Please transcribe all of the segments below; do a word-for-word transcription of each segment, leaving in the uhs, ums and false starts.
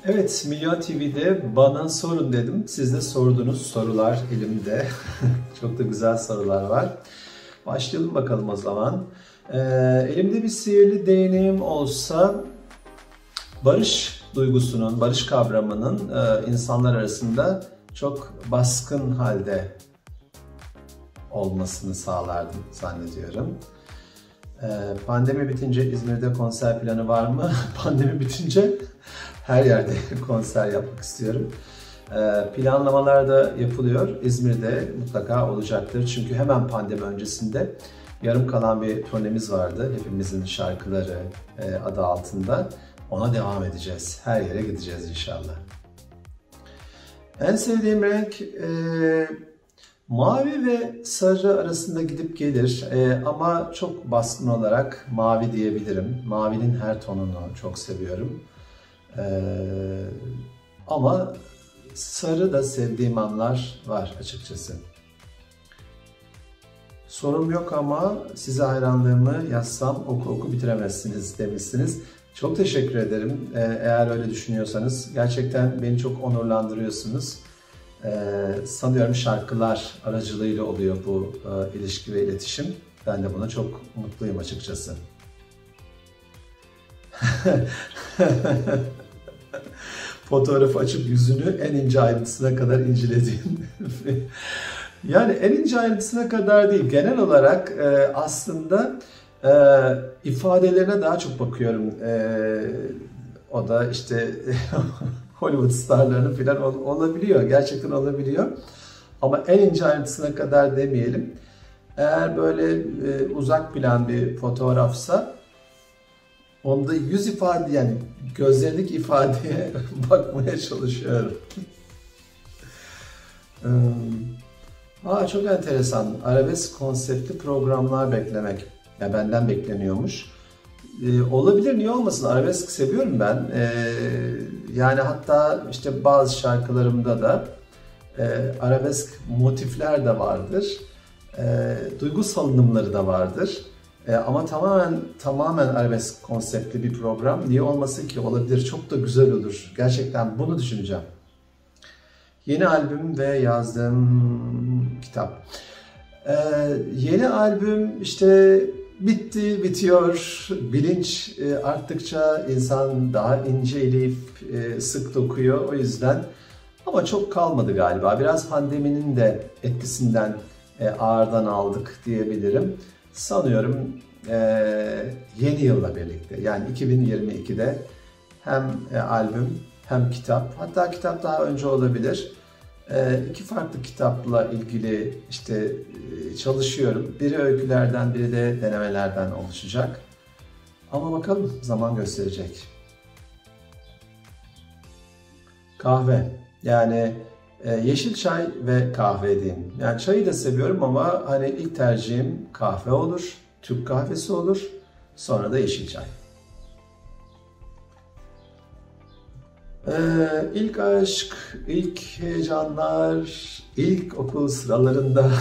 Evet, Milyon T V'de bana sorun dedim. Siz de sordunuz. Sorular elimde. Çok da güzel sorular var. Başlayalım bakalım o zaman. Ee, elimde bir sihirli değneğim olsa barış duygusunun, barış kavramının e, insanlar arasında çok baskın halde olmasını sağlardım zannediyorum. Ee, pandemi bitince İzmir'de konser planı var mı? Pandemi bitince her yerde konser yapmak istiyorum. Ee, planlamalar da yapılıyor. İzmir'de mutlaka olacaktır. Çünkü hemen pandemi öncesinde yarım kalan bir turnemiz vardı. Hepimizin şarkıları e, adı altında. Ona devam edeceğiz. Her yere gideceğiz inşallah. En sevdiğim renk e, mavi ve sarı arasında gidip gelir. E, ama çok baskın olarak mavi diyebilirim. Mavinin her tonunu çok seviyorum. Ee, ama sarı da sevdiğim anlar var açıkçası. Sorum yok ama size hayranlığımı yazsam oku oku bitiremezsiniz demişsiniz. Çok teşekkür ederim. Ee, eğer öyle düşünüyorsanız gerçekten beni çok onurlandırıyorsunuz. Ee, sanıyorum şarkılar aracılığıyla oluyor bu e, ilişki ve iletişim. Ben de buna çok mutluyum açıkçası. Fotoğrafı açıp yüzünü en ince ayrıntısına kadar incelediğim. Yani en ince ayrıntısına kadar değil, genel olarak e, aslında e, ifadelerine daha çok bakıyorum. E, o da işte Hollywood starlarının falan ol, olabiliyor, gerçekten olabiliyor. Ama en ince ayrıntısına kadar demeyelim. Eğer böyle e, uzak plan bir fotoğrafsa, onda yüz ifade, yani gözlerindeki ifadeye bakmaya çalışıyorum. Aa, çok enteresan. Arabesk konseptli programlar beklemek. Ya benden bekleniyormuş. Ee, olabilir, niye olmasın? Arabesk seviyorum ben. Ee, yani hatta işte bazı şarkılarımda da e, arabesk motifler de vardır. E, duygu salınımları da vardır. E, ama tamamen tamamen arabesk konseptli bir program. Niye olmasın ki? Olabilir. Çok da güzel olur. Gerçekten bunu düşüneceğim. Yeni albüm ve yazdığım kitap. E, yeni albüm işte bitti, bitiyor. Bilinç e, arttıkça insan daha inceleyip e, sık dokuyor. O yüzden ama çok kalmadı galiba. Biraz pandeminin de etkisinden e, ağırdan aldık diyebilirim. Sanıyorum e, yeni yılla birlikte, yani iki bin yirmi ikide hem e, albüm hem kitap, hatta kitap daha önce olabilir. E, iki farklı kitapla ilgili işte e, çalışıyorum. Biri öykülerden, biri de denemelerden oluşacak. Ama bakalım, zaman gösterecek. Kahve, yani e, yeşil çay ve kahve diyeyim. Yani çayı da seviyorum ama hani ilk tercihim kahve olur, Türk kahvesi olur, sonra da yeşil çay. Ee, ilk aşk, ilk heyecanlar, ilk okul sıralarında,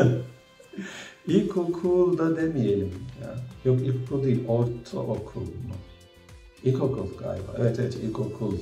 ilkokulda demeyelim ya. Yok, ilkokul değil, ortaokul mu? İlkokul galiba, evet evet ilkokul.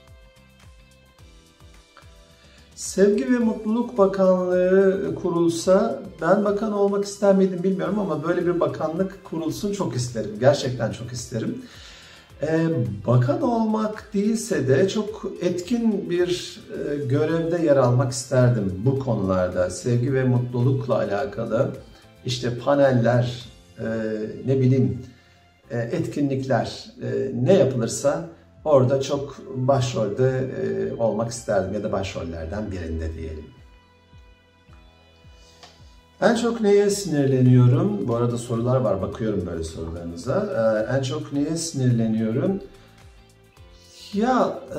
Sevgi ve Mutluluk Bakanlığı kurulsa, ben bakan olmak ister miydim bilmiyorum ama böyle bir bakanlık kurulsun çok isterim. Gerçekten çok isterim. Ee, bakan olmak değilse de çok etkin bir e, görevde yer almak isterdim bu konularda. Sevgi ve mutlulukla alakalı işte paneller, e, ne bileyim e, etkinlikler, e, ne yapılırsa orada çok başrolde e, olmak isterdim ya da başrollerden birinde diyelim. En çok neye sinirleniyorum? Bu arada sorular var, bakıyorum böyle sorularınıza. Ee, en çok neye sinirleniyorum? Ya e,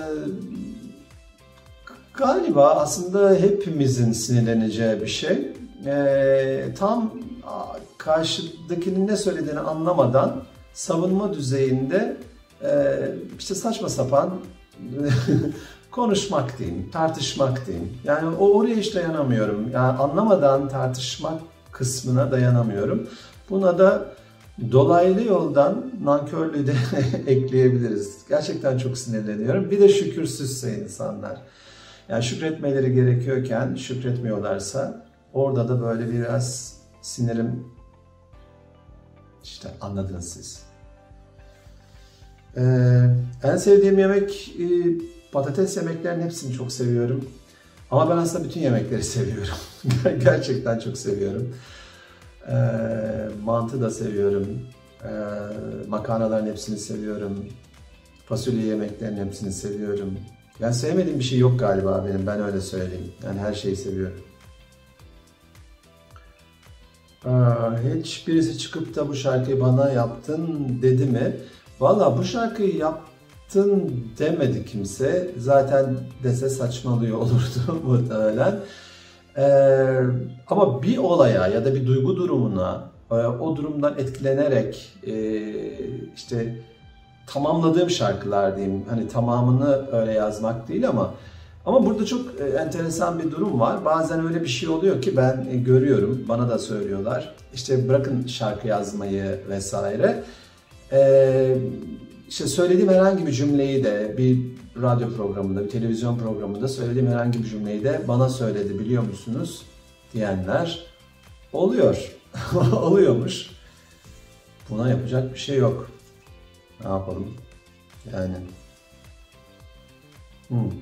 galiba aslında hepimizin sinirleneceği bir şey. E, tam karşıdakinin ne söylediğini anlamadan savunma düzeyinde e, işte saçma sapan konuşmak diyeyim, tartışmak diyeyim. Yani o oraya hiç dayanamıyorum. Yani anlamadan tartışmak kısmına dayanamıyorum. Buna da Dolaylı yoldan nankörlüğü de ekleyebiliriz. Gerçekten çok sinirleniyorum. Bir de şükürsüzse insanlar. Yani şükretmeleri gerekiyorken şükretmiyorlarsa orada da böyle biraz sinirim, işte anladınız siz. Ee, en sevdiğim yemek e, patates yemeklerinin hepsini çok seviyorum. Ama ben aslında bütün yemekleri seviyorum. Gerçekten çok seviyorum. Ee, mantı da seviyorum. Ee, makarnaların hepsini seviyorum. Fasulye yemeklerinin hepsini seviyorum. Yani sevmediğim bir şey yok galiba benim, ben öyle söyleyeyim. Yani her şeyi seviyorum. Ee, hiç birisi çıkıp da bu şarkıyı bana yaptın dedi mi? Valla bu şarkıyı yaptın demedi kimse. Zaten dese saçmalıyor olurdu muhtemelen. Ee, ama bir olaya ya da bir duygu durumuna, o durumdan etkilenerek e, işte tamamladığım şarkılar diyeyim. Hani tamamını öyle yazmak değil ama ama burada çok enteresan bir durum var. Bazen öyle bir şey oluyor ki ben görüyorum, bana da söylüyorlar. İşte bırakın şarkı yazmayı vesaire. Ee, işte söylediğim herhangi bir cümleyi de bir radyo programında, bir televizyon programında söylediğim herhangi bir cümleyi de bana söyledi biliyor musunuz diyenler oluyor. Oluyormuş. Buna yapacak bir şey yok. Ne yapalım? Yani. Hmm.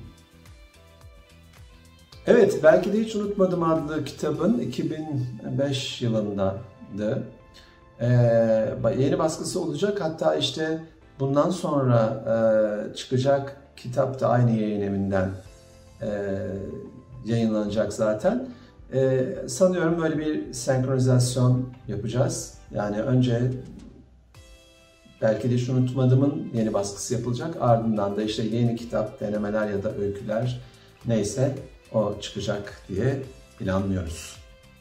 Evet, belki de hiç unutmadım adlı kitabın iki bin beş yılındadı. Ee, yeni baskısı olacak. Hatta işte bundan sonra e, çıkacak kitap da aynı yayın evinden e, yayınlanacak zaten. E, sanıyorum böyle bir senkronizasyon yapacağız. Yani önce belki de hiç unutmadımın yeni baskısı yapılacak. Ardından da işte yeni kitap, denemeler ya da öyküler neyse o çıkacak diye planlıyoruz.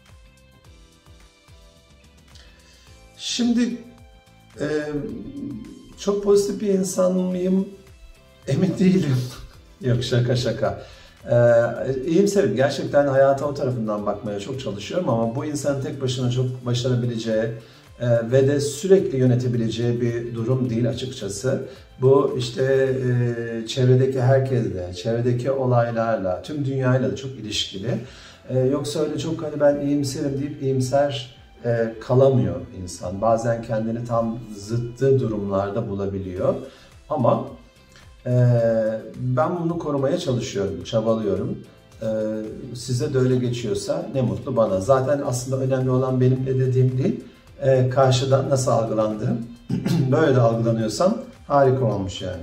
Şimdi e, çok pozitif bir insan mıyım? Emin değilim. Yok, şaka şaka. Ee, iyimserim. Gerçekten hayata o tarafından bakmaya çok çalışıyorum ama bu insanın tek başına çok başarabileceği e, ve de sürekli yönetebileceği bir durum değil açıkçası. Bu işte e, çevredeki herkesle, çevredeki olaylarla, tüm dünyayla da çok ilişkili. E, yoksa öyle çok hani ben iyimserim deyip iyimser e, kalamıyor insan. Bazen kendini tam zıttı durumlarda bulabiliyor. Ama Ee, ben bunu korumaya çalışıyorum, çabalıyorum. Ee, size de öyle geçiyorsa ne mutlu bana. Zaten aslında önemli olan benim ne dediğim değil, ee, karşıdan nasıl algılandığım. Böyle de algılanıyorsam harika olmuş yani.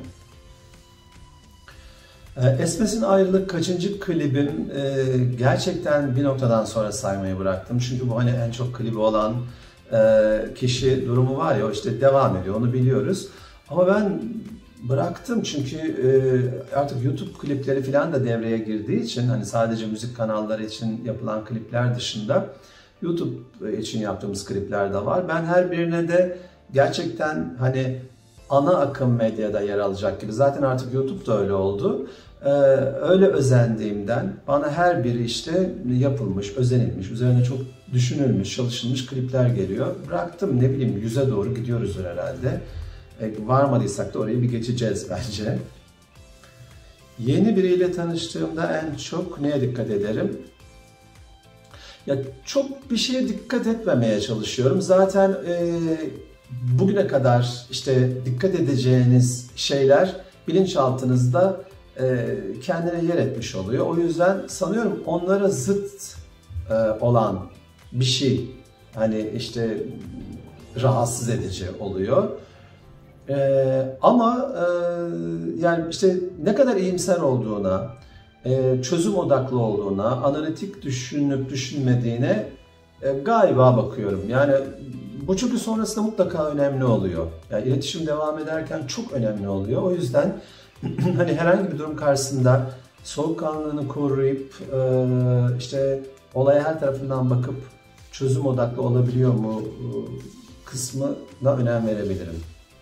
Ee, Esmes'in Ayrılık kaçıncı klibim? Ee, gerçekten bir noktadan sonra saymayı bıraktım. Çünkü bu hani en çok klibi olan e, kişi durumu var ya, işte devam ediyor, onu biliyoruz. Ama ben bıraktım çünkü e, artık YouTube klipleri falan da devreye girdiği için, hani sadece müzik kanalları için yapılan klipler dışında YouTube için yaptığımız klipler de var. Ben her birine de gerçekten hani ana akım medyada yer alacak gibi, zaten artık YouTube da öyle oldu. E, öyle özendiğimden bana her biri işte yapılmış, özenilmiş, üzerine çok düşünülmüş, çalışılmış klipler geliyor. Bıraktım, ne bileyim, yüze doğru gidiyoruzdur herhalde. Varmadıysak da orayı bir geçeceğiz bence. Yeni biriyle tanıştığımda en çok neye dikkat ederim? Ya çok bir şeye dikkat etmemeye çalışıyorum. Zaten e, bugüne kadar işte dikkat edeceğiniz şeyler bilinçaltınızda e, kendine yer etmiş oluyor. O yüzden sanıyorum onlara zıt e, olan bir şey, hani işte rahatsız edici oluyor. Ee, ama e, yani işte ne kadar iyimser olduğuna, e, çözüm odaklı olduğuna, analitik düşünüp düşünmediğine e, galiba bakıyorum. Yani bu çünkü sonrasında mutlaka önemli oluyor. Yani iletişim devam ederken çok önemli oluyor. O yüzden hani herhangi bir durum karşısında soğukkanlılığını koruyup e, işte olaya her tarafından bakıp çözüm odaklı olabiliyor mu e, kısmına önem verebilirim.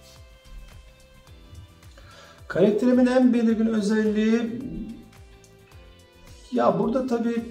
Karakterimin en belirgin özelliği, ya burada tabii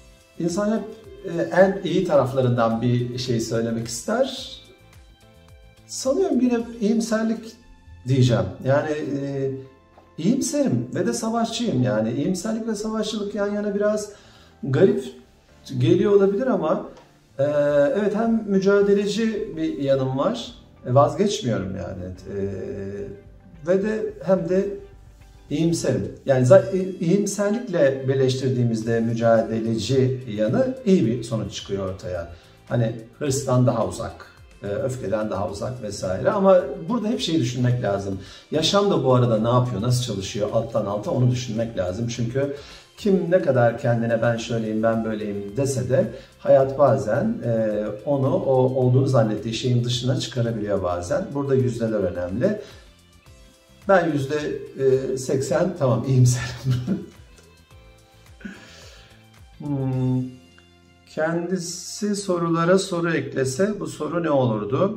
insan hep en iyi taraflarından bir şey söylemek ister. sanıyorum yine iyimserlik diyeceğim. Yani e, iyimserim ve de savaşçıyım. Yani iyimserlik ve savaşçılık yan yana biraz garip geliyor olabilir ama e, evet, hem mücadeleci bir yanım var. E, vazgeçmiyorum yani. E, ve de hem de iyimserim. Yani iyimserlikle birleştirdiğimizde mücadeleci yanı iyi bir sonuç çıkıyor ortaya. Hani hırstan daha uzak, öfkeden daha uzak vesaire. Ama burada hep şeyi düşünmek lazım. Yaşam da bu arada ne yapıyor, nasıl çalışıyor alttan alta, onu düşünmek lazım. Çünkü kim ne kadar kendine ben şöyleyim, ben böyleyim dese de hayat bazen onu o olduğunu zannettiği şeyin dışına çıkarabiliyor bazen. Burada yüzdeler önemli. Ben yüzde seksen tamam iyimserim. hmm. Kendisi sorulara soru eklese bu soru ne olurdu?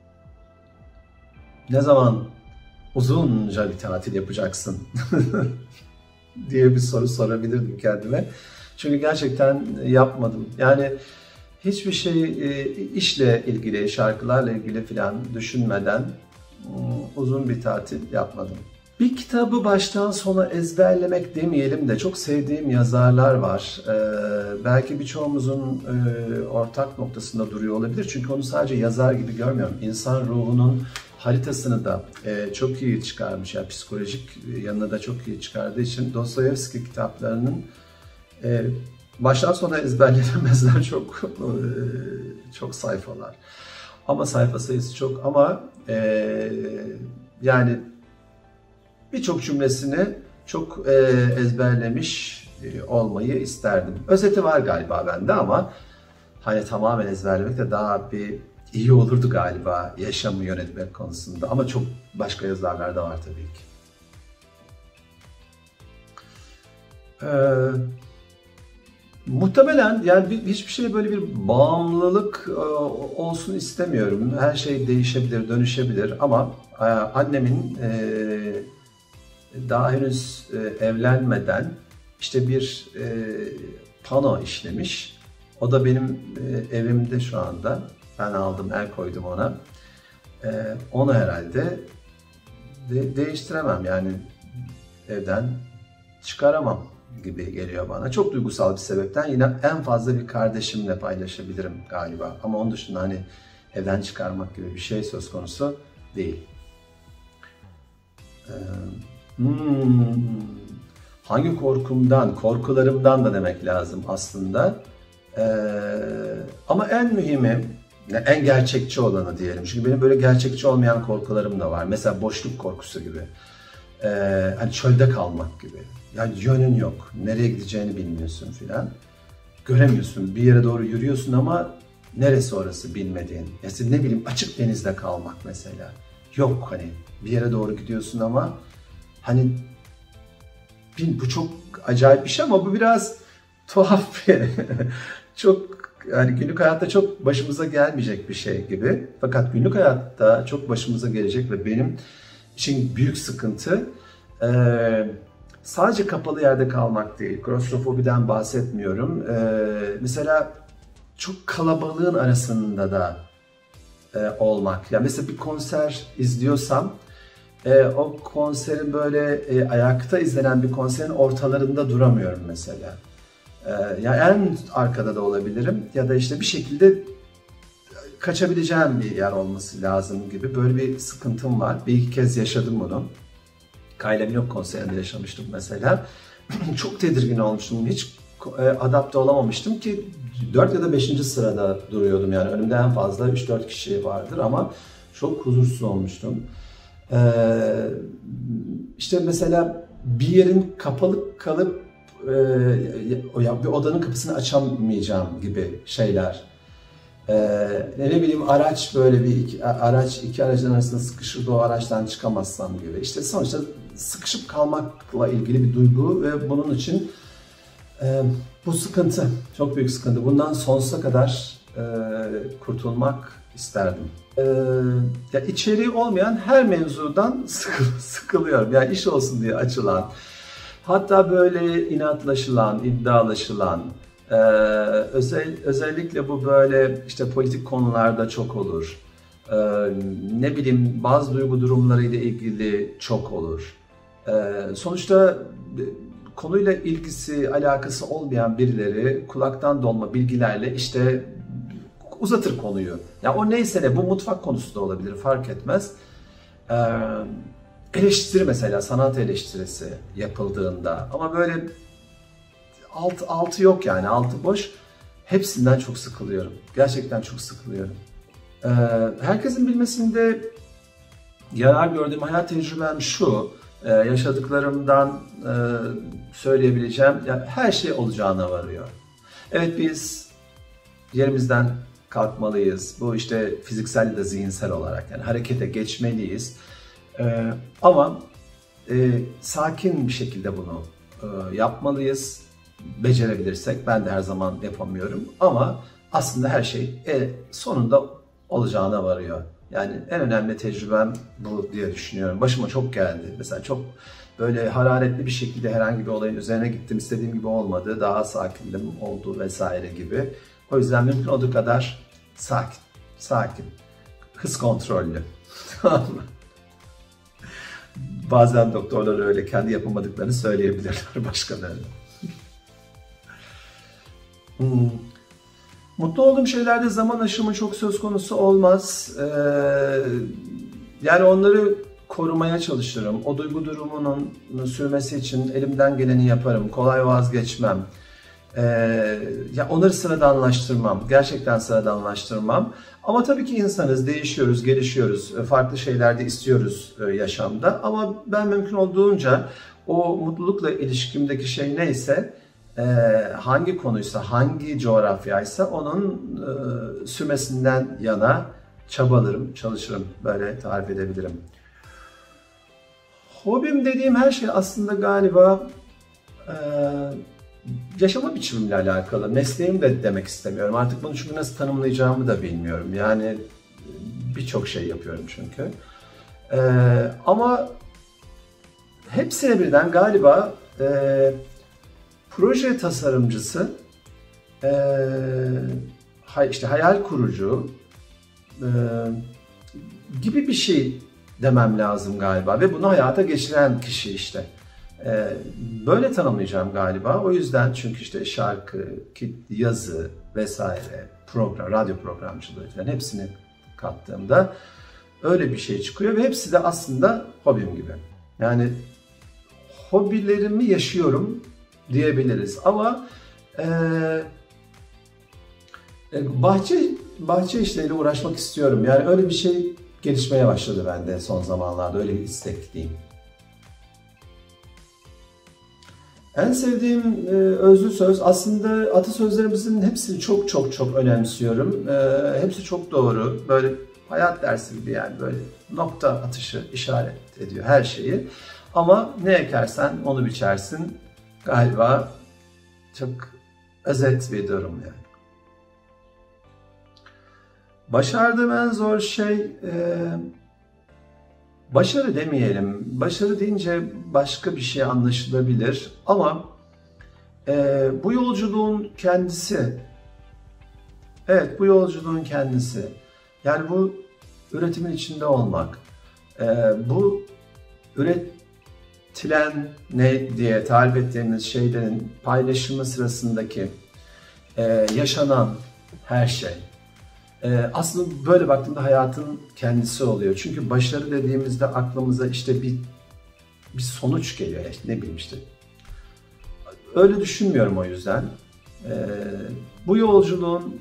Ne zaman uzunca bir tatil yapacaksın diye bir soru sorabilirdim kendime. Çünkü gerçekten yapmadım. Yani hiçbir şey işle ilgili, şarkılarla ilgili falan düşünmeden uzun bir tatil yapmadım. Bir kitabı baştan sona ezberlemek demeyelim de çok sevdiğim yazarlar var. Ee, belki birçoğumuzun e, ortak noktasında duruyor olabilir. Çünkü onu sadece yazar gibi görmüyorum. İnsan ruhunun haritasını da e, çok iyi çıkarmış. Yani psikolojik yanına da çok iyi çıkardığı için Dostoyevski kitaplarının e, baştan sona ezberlenemezler çok e, çok sayfalar. Ama sayfa sayısı çok ama e, yani birçok cümlesini çok e, ezberlemiş e, olmayı isterdim. Özeti var galiba bende ama hani tamamen ezberlemek de daha bir iyi olurdu galiba yaşamı yönetmek konusunda. Ama çok başka yazarlar da var tabii ki. Ee, muhtemelen yani bir, hiçbir şeye böyle bir bağımlılık e, olsun istemiyorum. Her şey değişebilir, dönüşebilir ama e, annemin e, daha henüz e, evlenmeden işte bir e, pano işlemiş. O da benim e, evimde şu anda. Ben aldım, el koydum ona. E, onu herhalde de, değiştiremem yani evden çıkaramam gibi geliyor bana. Çok duygusal bir sebepten yine en fazla bir kardeşimle paylaşabilirim galiba. Ama onun dışında hani evden çıkarmak gibi bir şey söz konusu değil. Ee, hmm, hangi korkumdan, korkularımdan da demek lazım aslında. Ee, ama en mühimi, en gerçekçi olanı diyelim. Çünkü benim böyle gerçekçi olmayan korkularım da var. Mesela boşluk korkusu gibi. Ee, hani çölde kalmak gibi. Yani yönün yok, nereye gideceğini bilmiyorsun filan. Göremiyorsun, bir yere doğru yürüyorsun ama neresi orası bilmediğin. Yani ne bileyim açık denizde kalmak mesela. Yok hani bir yere doğru gidiyorsun ama hani bu çok acayip bir şey ama bu biraz tuhaf bir çok yani günlük hayatta çok başımıza gelmeyecek bir şey gibi. Fakat günlük hayatta çok başımıza gelecek ve benim için büyük sıkıntı ee, sadece kapalı yerde kalmak değil. Klostrofobiden bahsetmiyorum. Ee, mesela çok kalabalığın arasında da e, olmak. Yani mesela bir konser izliyorsam e, o konserin böyle e, ayakta izlenen bir konserin ortalarında duramıyorum mesela. E, yani en arkada da olabilirim ya da işte bir şekilde kaçabileceğim bir yer olması lazım gibi böyle bir sıkıntım var. Bir iki kez yaşadım bunu. Kylie Minogue konserinde yaşamıştım mesela. Çok tedirgin olmuştum. Hiç adapte olamamıştım ki dört ya da beşinci sırada duruyordum. Yani önümde en fazla üç dört kişi vardır ama çok huzursuz olmuştum. Ee, işte mesela bir yerin kapalı kalıp e, bir odanın kapısını açamayacağım gibi şeyler. Ee, ne bileyim araç böyle bir iki, araç iki aracın arasında sıkışır da o araçtan çıkamazsam gibi. İşte sonuçta sıkışıp kalmakla ilgili bir duygu ve bunun için e, bu sıkıntı, çok büyük sıkıntı. Bundan sonsuza kadar e, kurtulmak isterdim. E, ya içeriği olmayan her mevzudan sıkıl, sıkılıyorum. Yani iş olsun diye açılan, hatta böyle inatlaşılan, iddialaşılan, Ee, özel, özellikle bu böyle işte politik konularda çok olur. Ee, ne bileyim bazı duygu durumlarıyla ilgili çok olur. Ee, sonuçta konuyla ilgisi, alakası olmayan birileri kulaktan dolma bilgilerle işte uzatır konuyu. Ya o neyse ne, bu mutfak konusu da olabilir, fark etmez. Ee, eleştiri mesela, sanat eleştirisi yapıldığında ama böyle alt, altı yok yani, altı boş. Hepsinden çok sıkılıyorum. Gerçekten çok sıkılıyorum. Ee, herkesin bilmesinde yarar gördüğüm hayat tecrübem şu. Ee, yaşadıklarımdan e, söyleyebileceğim, ya her şey olacağına varıyor. Evet, biz yerimizden kalkmalıyız. Bu işte fiziksel de zihinsel olarak, yani harekete geçmeliyiz. Ee, ama e, sakin bir şekilde bunu e, yapmalıyız. Becerebilirsek, ben de her zaman yapamıyorum ama aslında her şey e, sonunda olacağına varıyor. Yani en önemli tecrübem bu diye düşünüyorum. Başıma çok geldi. Mesela çok böyle hararetli bir şekilde herhangi bir olayın üzerine gittim. İstediğim gibi olmadı. Daha sakindim oldu vesaire gibi. O yüzden mümkün olduğu kadar sakin. Sakin. Hız kontrollü. Tamam mı? Bazen doktorlar öyle kendi yapamadıklarını söyleyebilirler başkalarına. Hmm. Mutlu olduğum şeylerde zaman aşımı çok söz konusu olmaz. Ee, yani onları korumaya çalışırım. O duygu durumunun sürmesi için elimden geleni yaparım. Kolay vazgeçmem. Ee, ya onları sıradanlaştırmam. Gerçekten sıradanlaştırmam. Ama tabii ki insanız, değişiyoruz, gelişiyoruz. Farklı şeyler de istiyoruz yaşamda. Ama ben mümkün olduğunca o mutlulukla ilişkimdeki şey neyse, Ee, hangi konuysa, hangi coğrafyaysa onun e, sürmesinden yana çabalarım, çalışırım. Böyle tarif edebilirim. Hobim dediğim her şey aslında galiba e, yaşama biçimimle alakalı. Mesleğim de demek istemiyorum. Artık bunu çünkü nasıl tanımlayacağımı da bilmiyorum. Yani birçok şey yapıyorum çünkü. E, ama hepsine birden galiba e, proje tasarımcısı, e, işte hayal kurucu e, gibi bir şey demem lazım galiba ve bunu hayata geçiren kişi işte. E, böyle tanımlayacağım galiba. O yüzden çünkü işte şarkı, yazı vesaire, program, radyo programcılığı falan hepsini kattığımda öyle bir şey çıkıyor ve hepsi de aslında hobim gibi. Yani hobilerimi yaşıyorum diyebiliriz ama e, bahçe bahçe işleriyle uğraşmak istiyorum. Yani öyle bir şey gelişmeye başladı bende son zamanlarda, öyle bir istek diyeyim. En sevdiğim e, özlü söz, aslında atasözlerimizin hepsini çok çok çok önemsiyorum. E, hepsi çok doğru. Böyle hayat dersi gibi, yani böyle nokta atışı işaret ediyor her şeyi. Ama ne ekersen onu biçersin. Galiba çok özet bir durum yani. Başardığım en zor şey, e, başarı demeyelim. Başarı deyince başka bir şey anlaşılabilir. Ama e, bu yolculuğun kendisi, evet bu yolculuğun kendisi. Yani bu üretimin içinde olmak, e, bu üret Tilen ne diye tarif ettiğimiz şeylerin paylaşımı sırasındaki e, yaşanan her şey. E, aslında böyle baktığımda hayatın kendisi oluyor. Çünkü başarı dediğimizde aklımıza işte bir bir sonuç geliyor. Ne bileyim işte. Öyle düşünmüyorum o yüzden. E, bu yolculuğun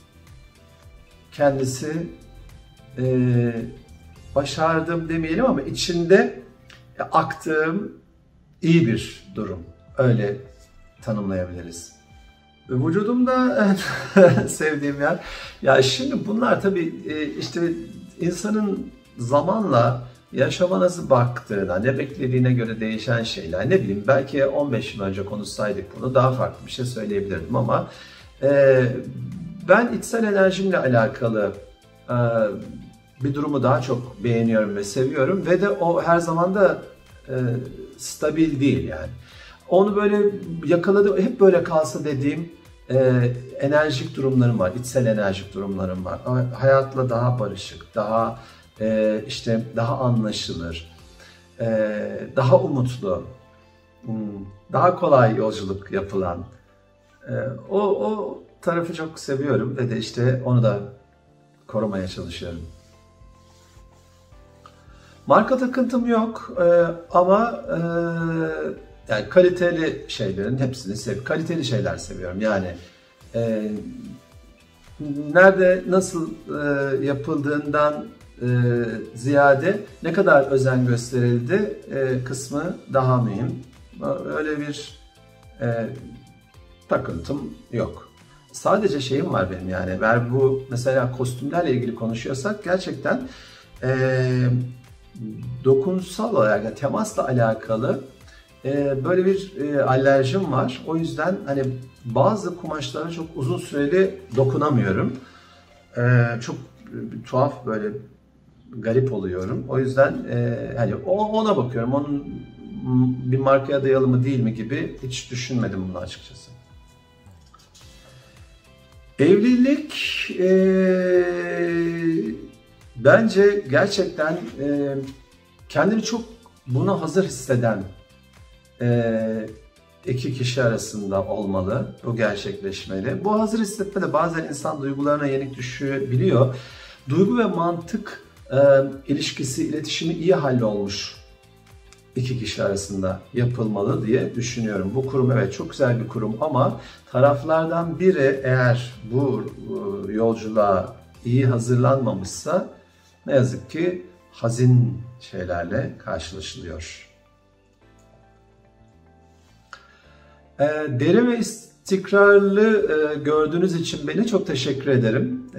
kendisi, e, başardım demeyelim ama içinde aktığım iyi bir durum. Öyle tanımlayabiliriz. Vücudumda sevdiğim yer. Ya şimdi bunlar tabii işte insanın zamanla yaşama nasıl baktığına, ne beklediğine göre değişen şeyler. Ne bileyim, belki on beş yıl önce konuşsaydık bunu daha farklı bir şey söyleyebilirdim ama e, ben içsel enerjimle alakalı e, bir durumu daha çok beğeniyorum ve seviyorum ve de o her zaman da e, stabil değil yani. Onu böyle yakaladım, hep böyle kalsa dediğim e, enerjik durumlarım var, içsel enerjik durumlarım var. Hayatla daha barışık, daha e, işte daha anlaşılır, e, daha umutlu, daha kolay yolculuk yapılan. E, o, o tarafı çok seviyorum ve de işte onu da korumaya çalışıyorum. Marka takıntım yok e, ama e, yani kaliteli şeylerin hepsini sev, kaliteli şeyler seviyorum. Yani e, nerede nasıl e, yapıldığından e, ziyade ne kadar özen gösterildi e, kısmı daha mühim. Öyle bir e, takıntım yok. Sadece şeyim var benim, yani ben bu mesela kostümlerle ilgili konuşuyorsak gerçekten e, dokunsal olarak, yani temasla alakalı e, böyle bir e, alerjim var. O yüzden hani bazı kumaşlara çok uzun süreli dokunamıyorum. E, çok e, tuhaf, böyle garip oluyorum. O yüzden e, hani ona bakıyorum. Onun bir markaya dayalı mı değil mi gibi hiç düşünmedim bunu açıkçası. Evlilik e, bence gerçekten e, kendini çok buna hazır hisseden e, iki kişi arasında olmalı. Bu gerçekleşmeli. Bu hazır hissetme de bazen insan duygularına yenik düşebiliyor. Duygu ve mantık e, ilişkisi, iletişimi iyi hallolmuş iki kişi arasında yapılmalı diye düşünüyorum. Bu kurum evet çok güzel bir kurum ama taraflardan biri eğer bu yolculuğa iyi hazırlanmamışsa ne yazık ki hazin şeylerle karşılaşılıyor. E, derin ve istikrarlı e, gördüğünüz için beni çok teşekkür ederim. E,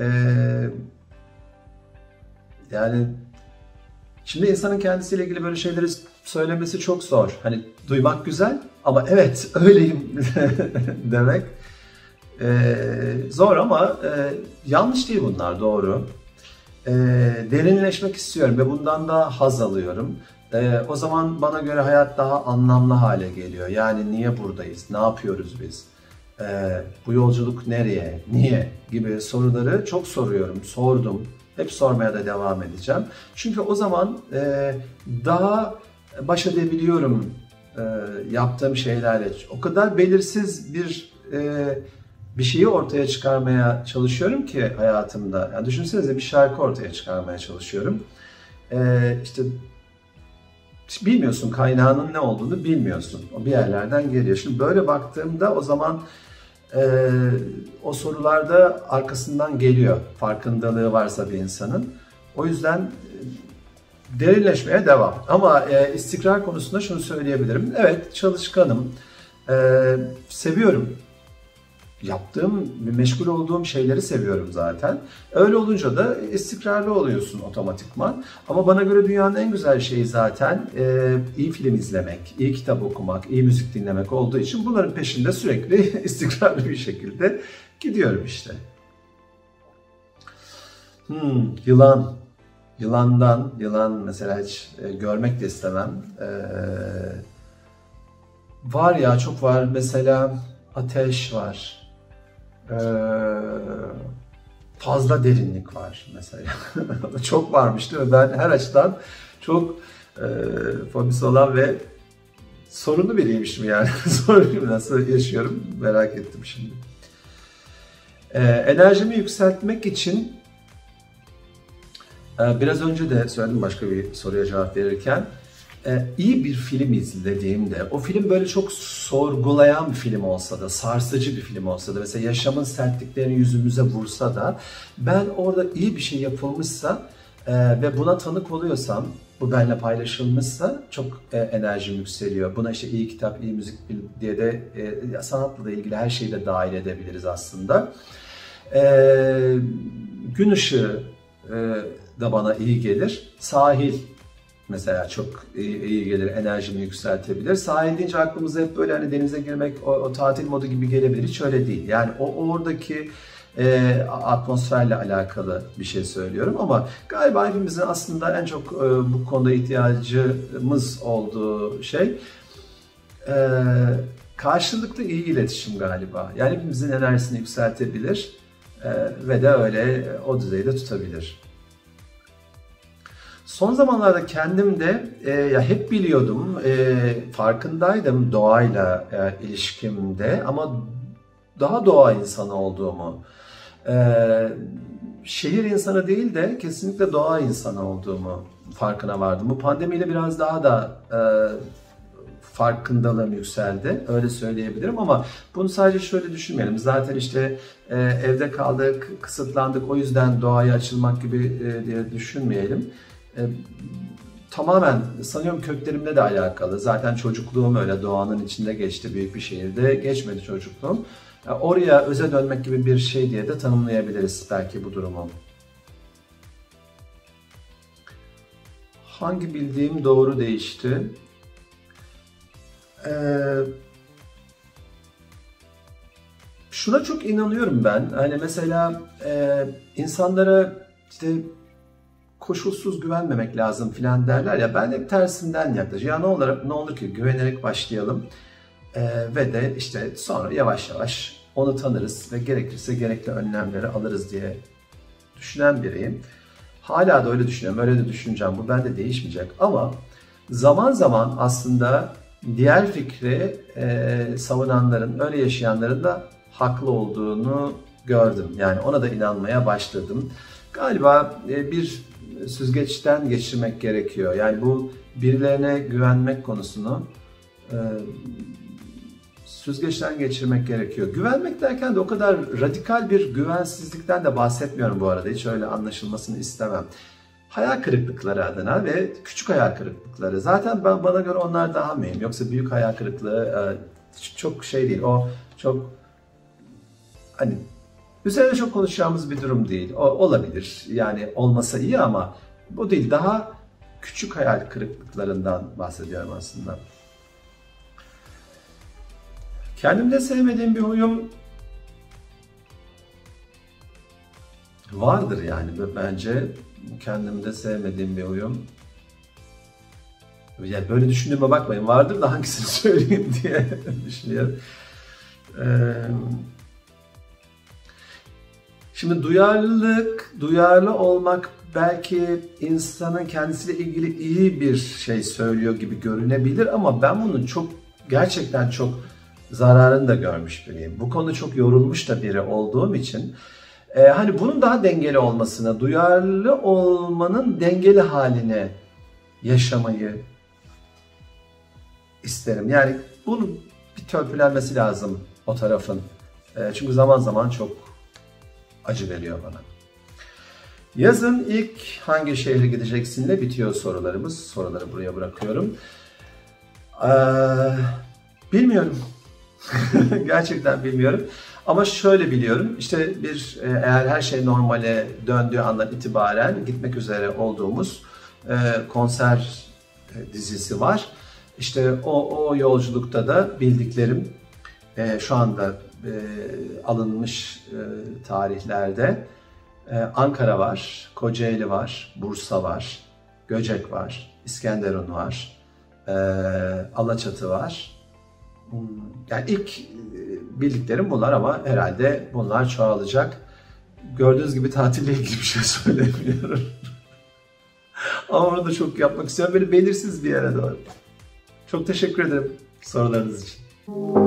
yani şimdi insanın kendisiyle ilgili böyle şeyleri söylemesi çok zor. Hani duymak güzel ama evet öyleyim demek e, zor ama e, yanlış değil bunlar, doğru. E, derinleşmek istiyorum ve bundan da haz alıyorum. E, o zaman bana göre hayat daha anlamlı hale geliyor. Yani niye buradayız, ne yapıyoruz biz, e, bu yolculuk nereye, niye gibi soruları çok soruyorum, sordum. Hep sormaya da devam edeceğim. Çünkü o zaman e, daha baş edebiliyorum e, yaptığım şeylerle. O kadar belirsiz bir e, bir şeyi ortaya çıkarmaya çalışıyorum ki hayatımda. Yani düşünsenize, bir şarkı ortaya çıkarmaya çalışıyorum. E, işte bilmiyorsun, kaynağının ne olduğunu bilmiyorsun. O bir yerlerden geliyor. Şimdi böyle baktığımda o zaman Ee, o sorularda arkasından geliyor, farkındalığı varsa bir insanın. O yüzden e, derinleşmeye devam. Ama e, istikrar konusunda şunu söyleyebilirim. Evet, çalışkanım, e, seviyorum. Yaptığım, meşgul olduğum şeyleri seviyorum zaten. Öyle olunca da istikrarlı oluyorsun otomatikman. Ama bana göre dünyanın en güzel şeyi zaten e, iyi film izlemek, iyi kitap okumak, iyi müzik dinlemek olduğu için bunların peşinde sürekli istikrarlı bir şekilde gidiyorum işte. Hmm, yılan. Yılandan, yılan mesela hiç e, görmek de istemem. E, var ya, çok var. Mesela ateş var. Ee, fazla derinlik var mesela. Çok varmış değil mi? Ben her açıdan çok e, fobisi olan ve sorunlu biriymişim yani. Sorunlu, nasıl yaşıyorum merak ettim şimdi. Ee, enerjimi yükseltmek için e, biraz önce de söyledim başka bir soruya cevap verirken, Ee, iyi bir film izlediğimde, o film böyle çok sorgulayan bir film olsa da, sarsıcı bir film olsa da, mesela yaşamın sertliklerini yüzümüze vursa da, ben orada iyi bir şey yapılmışsa e, ve buna tanık oluyorsam, bu benimle paylaşılmışsa çok e, enerjim yükseliyor. Buna işte iyi kitap, iyi müzik diye de e, sanatla da ilgili her şeyi de dahil edebiliriz aslında. E, gün ışığı e, da bana iyi gelir. Sahil mesela çok iyi, iyi gelir, enerjimi yükseltebilir. Sahil deyince aklımıza hep böyle hani denize girmek, o, o tatil modu gibi gelebilir. Hiç öyle değil. Yani o oradaki e, atmosferle alakalı bir şey söylüyorum ama galiba hepimizin aslında en çok e, bu konuda ihtiyacımız olduğu şey e, Karşılıklı iyi iletişim galiba. Yani hepimizin enerjisini yükseltebilir e, ve de öyle o düzeyde tutabilir. Son zamanlarda kendim de e, ya hep biliyordum, e, farkındaydım doğayla e, ilişkimde ama daha doğa insanı olduğumu, e, şehir insanı değil de kesinlikle doğa insanı olduğumu farkına vardım. Bu pandemiyle biraz daha da e, farkındalığım yükseldi, öyle söyleyebilirim ama bunu sadece şöyle düşünmeyelim. Zaten işte e, evde kaldık, kısıtlandık, o yüzden doğaya açılmak gibi e, diye düşünmeyelim. E, tamamen sanıyorum köklerimle de alakalı. Zaten çocukluğum öyle doğanın içinde geçti, büyük bir şehirde geçmedi çocukluğum. E, oraya öze dönmek gibi bir şey diye de tanımlayabiliriz belki bu durumu. Hangi bildiğim doğru değişti? Ee, şuna çok inanıyorum ben. Hani mesela e, insanlara işte koşulsuz güvenmemek lazım filan derler ya. Ben de tersinden yaklaşıyorum. Ya ne olur, ne olur ki güvenerek başlayalım ee, ve de işte sonra yavaş yavaş onu tanırız ve gerekirse gerekli önlemleri alırız diye düşünen biriyim. Hala da öyle düşünüyorum. Öyle de düşüneceğim. Bu bende değişmeyecek. Ama zaman zaman aslında diğer fikri e, savunanların, öyle yaşayanların da haklı olduğunu gördüm. Yani ona da inanmaya başladım. Galiba e, bir süzgeçten geçirmek gerekiyor. Yani bu birilerine güvenmek konusunu e, süzgeçten geçirmek gerekiyor. Güvenmek derken de o kadar radikal bir güvensizlikten de bahsetmiyorum bu arada. Hiç öyle anlaşılmasını istemem. Hayal kırıklıkları adına ve küçük hayal kırıklıkları. Zaten ben, bana göre onlar daha mühim. Yoksa büyük hayal kırıklığı e, çok şey değil. O çok hani üzerine çok konuşacağımız bir durum değil. O olabilir. Yani olmasa iyi ama bu değil. Daha küçük hayal kırıklıklarından bahsediyorum aslında. Kendimde sevmediğim bir huyum vardır yani bence. Kendimde sevmediğim bir huyum. Yani böyle düşündüğüme bakmayın. Vardır da hangisini söyleyeyim diye düşünüyorum. Ee, şimdi duyarlılık, duyarlı olmak belki insanın kendisiyle ilgili iyi bir şey söylüyor gibi görünebilir ama ben bunun çok gerçekten çok zararını da görmüş biriyim. Bu konuda çok yorulmuş da biri olduğum için Ee, hani bunun daha dengeli olmasını, duyarlı olmanın dengeli haline yaşamayı isterim. Yani bunun bir törpülenmesi lazım o tarafın. Ee, çünkü zaman zaman çok acı veriyor bana. Yazın ilk hangi şehre gideceksinle bitiyor sorularımız. Soruları buraya bırakıyorum. Ee, bilmiyorum. Gerçekten bilmiyorum. Ama şöyle biliyorum, işte bir eğer her şey normale döndüğü andan itibaren gitmek üzere olduğumuz e, konser dizisi var. İşte o, o yolculukta da bildiklerim e, şu anda e, alınmış e, tarihlerde e, Ankara var, Kocaeli var, Bursa var, Göcek var, İskenderun var, e, Alaçatı var. Yani ilk bildiklerim bunlar ama herhalde bunlar çoğalacak. Gördüğünüz gibi tatille ilgili bir şey söylemiyorum. Ama onu da çok yapmak istiyorum. Böyle belirsiz bir yere doğru. Çok teşekkür ederim sorularınız için.